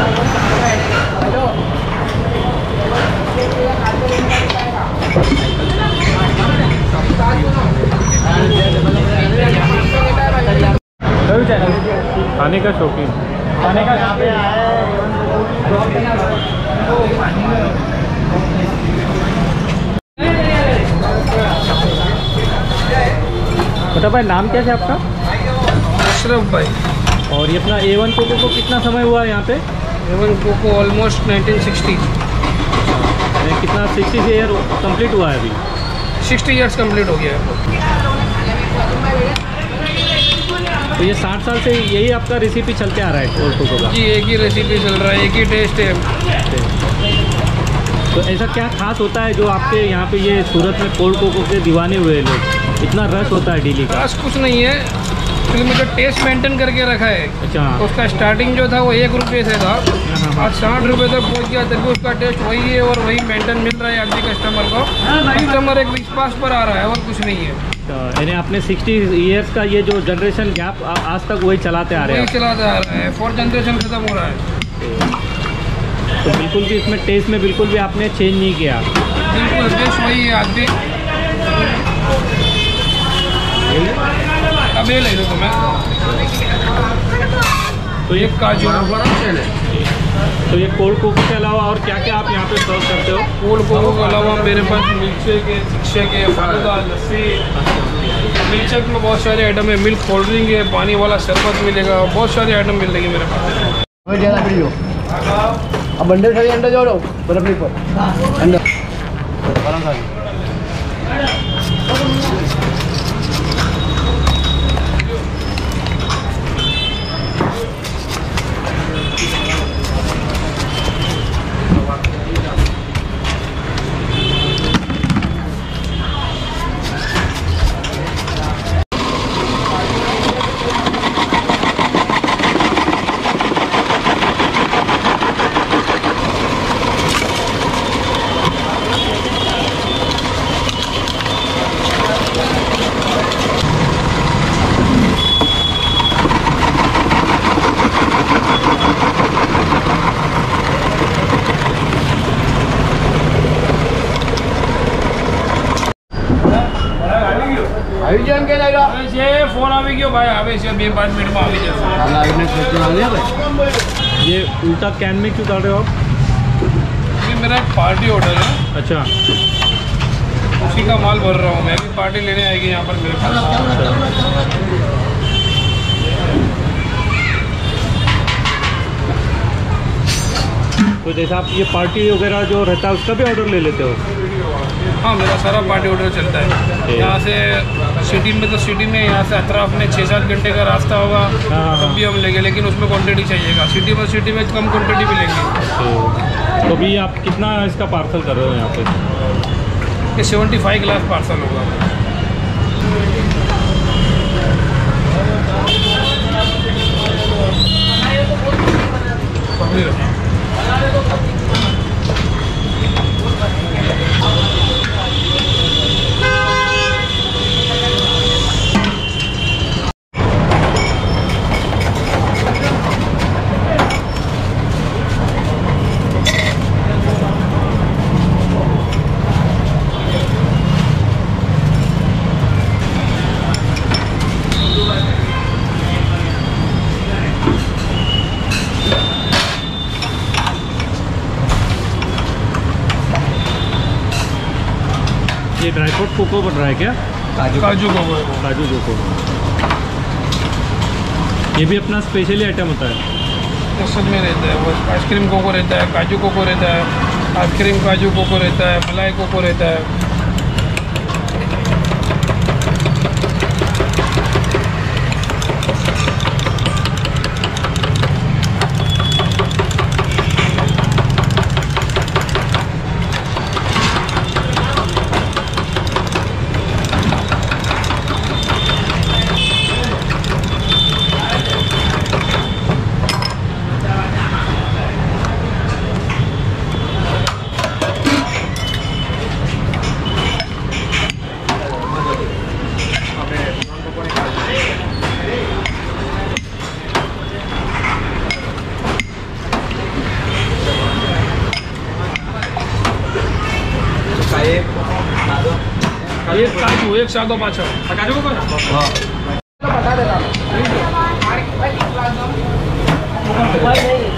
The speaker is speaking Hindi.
खाने का शौकीन, खाने का यहाँ पे बता भाई, नाम क्या है आपका? अशरफ भाई। और ये अपना A1 कोको को कितना समय हुआ है यहाँ पे? A1 cocoa almost 1960। कितना 60 ईयर कंप्लीट हुआ है अभी? 60 ईयर्स कंप्लीट हो गया है। तो ये 60 साल से यही आपका रेसिपी चलते आ रहा है कोल्ड कोको का? जी, एक ही रेसिपी चल रहा है, एक ही टेस्ट है। तो ऐसा क्या खास होता है जो आपके यहाँ पे ये सूरत में कोल्ड कोको के दीवाने हुए लोग, इतना रश होता है डेली का? खास कुछ नहीं है, क्योंकि मुझे टेस्ट मेंटेन करके रखा है। अच्छा। उसका स्टार्टिंग जो था वो 1 रुपये से था, आज 60 रुपये तक पहुँच गया, तभी उसका टेस्ट वही है और वही मेंटेन मिल रहा है आज भी कस्टमर को। कस्टमर एक विश्वास पर आ रहा है और कुछ नहीं है। यानी आपने 60 ईयर्स का ये जो जनरेशन गैप आज तक वही चलाते आ रहे हैं? वही चलाते आ रहा है, 4th जनरेशन खत्म हो रहा है। तो बिल्कुल भी इसमें टेस्ट में बिल्कुल भी आपने चेंज नहीं किया? बिल्कुल टेस्ट वही है आज भी। अब ये ले लो तुम्हें। तो ये काजू, तो ये कोल्ड कोको के अलावा और क्या क्या आप यहाँ पे सर्व करते हो? कोल्ड कोको के अलावा मेरे पास मिल्कशेक है, शिक्षक है, फालूदा, लस्सी। मिल्कशेक में बहुत सारे आइटम है, मिल्क कोल्ड ड्रिंक है, पानी वाला शरबत मिलेगा, बहुत सारे आइटम मिलेंगे मेरे पास। अब बंडल सारी अंडा जोड़ो बर्फ नहीं पर अंडा गरम सारी। फोन आ गयो भाई, आवे से 2-5 मिनट में आ ये उल्टा कैन में क्यों डाल रहे हो आप? ये मेरा एक पार्टी ऑर्डर है। अच्छा। उसी का माल भर रहा हूँ मैं, भी पार्टी लेने आएगी यहाँ पर मेरे पास। तो जैसे आप ये पार्टी वगैरह जो रहता है उसका भी ऑर्डर ले लेते हो? हाँ, मेरा सारा पार्टी ऑर्डर चलता है। यहाँ से सिटी में, तो सिटी में यहाँ से अतराफ में 6-7 घंटे का रास्ता होगा तब भी हम लेंगे, लेकिन उसमें क्वांटिटी चाहिएगा। सिटी में कम क्वांटिटी भी लेंगे। तो अभी आप कितना इसका पार्सल कर रहे हो यहाँ पे? ये 75 गिलास पार्सल होगा। ये ड्राई फ्रूट कोको बन रहा है क्या? काजू कोको। काजू कोको ये भी अपना स्पेशली आइटम होता है? सब में रहता है, वो आइसक्रीम कोको रहता है, काजू कोको रहता है, आइसक्रीम काजू कोको रहता है, मलाई कोको रहता है। एक काजू एक सादो पाछो काजू को हाँ बता देता